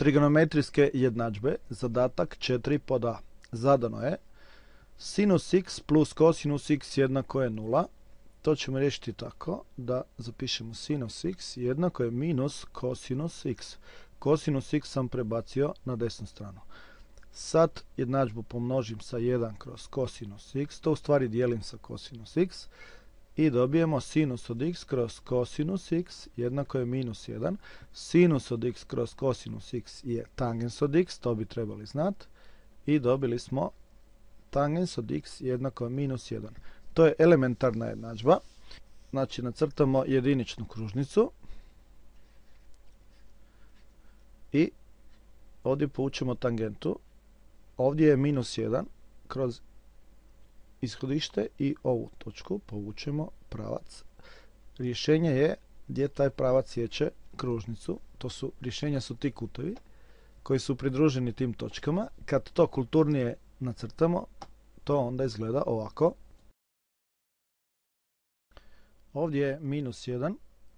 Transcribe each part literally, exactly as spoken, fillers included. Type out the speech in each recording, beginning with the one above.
trigonometrijske jednadžbe, zadatak četiri pod A. Zadano je sinus x plus kosinus x jednako je nula. To ćemo riješiti tako da zapišemo sinus x jednako je minus kosinus x. Kosinus x sam prebacio na desnu stranu. Sad jednadžbu pomnožim sa jedan kroz kosinus x, to u stvari dijelim sa kosinus x i dobijemo sinus od x kroz kosinus x jednako je minus jedan. Sinus od x kroz kosinus x je tangens od x, to bi trebali znati. I dobili smo tangens od x jednako je minus jedan. To je elementarna jednadžba. Znači nacrtamo jediničnu kružnicu i ovdje povučemo tangentu. Ovdje je minus jedan kroz ishodište i ovu točku povučemo pravac. Rješenje je gdje taj pravac sječe kružnicu. To su, rješenja su ti kutovi koji su pridruženi tim točkama. Kad to kulturnije nacrtamo, to onda izgleda ovako. Ovdje je minus jedan.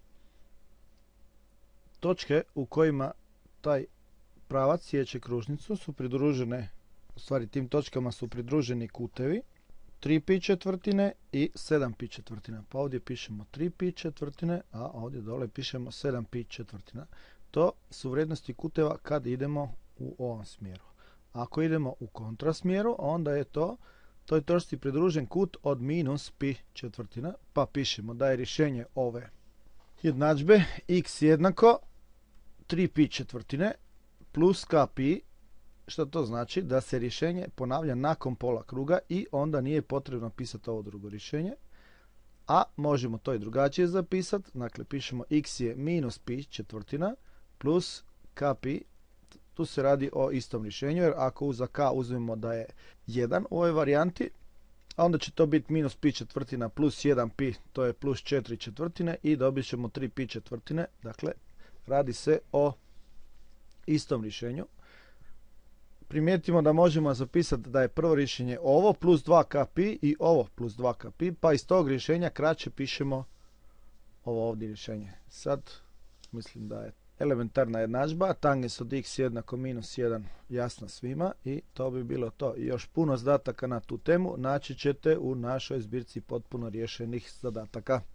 Točke u kojima taj pravac sječe kružnicu su pridružene, u stvari tim točkama su pridruženi kutevi tri pi četvrtine i sedam pi četvrtina. Pa ovdje pišemo tri pi četvrtine, a ovdje dole pišemo sedam pi četvrtina. To su vrijednosti kuteva kad idemo u ovom smjeru. Ako idemo u kontrasmjeru, onda je to toj točci pridružen kut od minus pi četvrtina, pa pišemo da je rješenje ove jednadžbe x jednako tri pi četvrtine plus k pi, što to znači da se rješenje ponavlja nakon pola kruga i onda nije potrebno pisati ovo drugo rješenje, a možemo to i drugačije zapisati. Dakle, pišemo x je minus pi četvrtina plus k pi. Tu se radi o istom rješenju, jer ako za k uzmemo da je jedan u ovoj varijanti, onda će to biti minus pi četvrtina plus jedan pi, to je plus četiri četvrtine i dobit ćemo tri pi četvrtine. Dakle, radi se o istom rješenju. Primijetimo da možemo zapisati da je prvo rješenje ovo plus dva k pi i ovo plus dva k pi, pa iz tog rješenja kraće pišemo ovo ovdje rješenje. Sad mislim da je elementarna jednadžba, tangens od x jednako minus jedan jasna svima i to bi bilo to. I još puno zadataka na tu temu naći ćete u našoj zbirci potpuno riješenih zadataka.